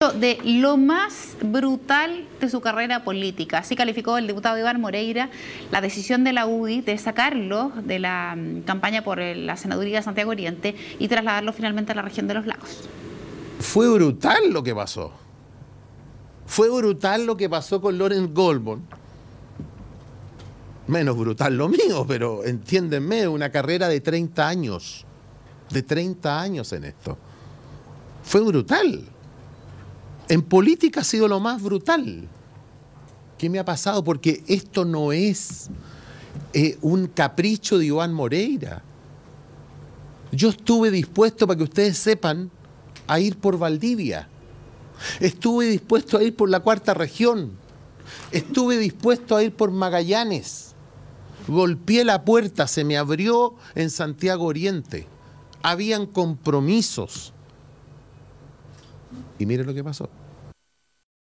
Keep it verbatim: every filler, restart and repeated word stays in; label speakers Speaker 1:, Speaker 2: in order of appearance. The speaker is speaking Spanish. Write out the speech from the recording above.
Speaker 1: De lo más brutal de su carrera política. Así calificó el diputado Iván Moreira la decisión de la U D I de sacarlo de la um, campaña por el, la senaduría de Santiago Oriente y trasladarlo finalmente a la región de los lagos.
Speaker 2: Fue brutal lo que pasó. Fue brutal lo que pasó con Lawrence Goldborn. Menos brutal lo mío, pero entiéndenme, una carrera de treinta años. De treinta años en esto. Fue brutal. En política ha sido lo más brutal. ¿Qué me ha pasado? Porque esto no es eh, un capricho de Iván Moreira. Yo estuve dispuesto, para que ustedes sepan, a ir por Valdivia. Estuve dispuesto a ir por la Cuarta Región. Estuve dispuesto a ir por Magallanes. Golpeé la puerta, se me abrió en Santiago Oriente. Habían compromisos. Y miren lo que pasó.